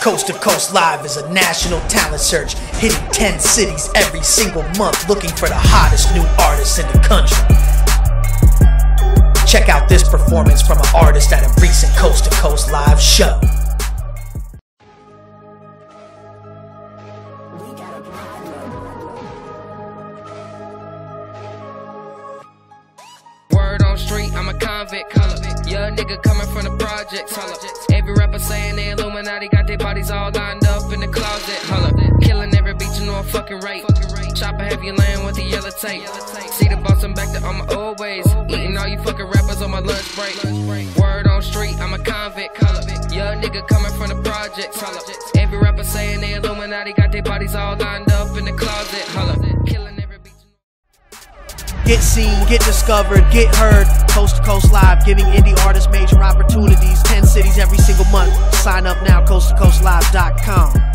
Coast to Coast Live is a national talent search, hitting 10 cities every single month, looking for the hottest new artists in the country. Check out this performance from an artist at a recent Coast to Coast Live show. Word on street, I'm a convict, color. Young nigga coming from the projects, holla. Every rapper saying they Illuminati, got their bodies all lined up in the closet, holla. Killing every beat, you know I'm fucking right. Chopper heavy land with the yellow tape. CDaBoSS, I'm back to all my old ways. Eating all you fucking rappers on my lunch break. Word on street, I'm a convict, color. Young nigga coming from the projects, holla. Every rapper saying they Illuminati, got their bodies all lined up in the closet, holla. Killing every beat. Get seen, get discovered, get heard. Coast to Coast Live, giving indie artists major opportunities. 10 cities every single month. Sign up now, coasttocoastlive.com.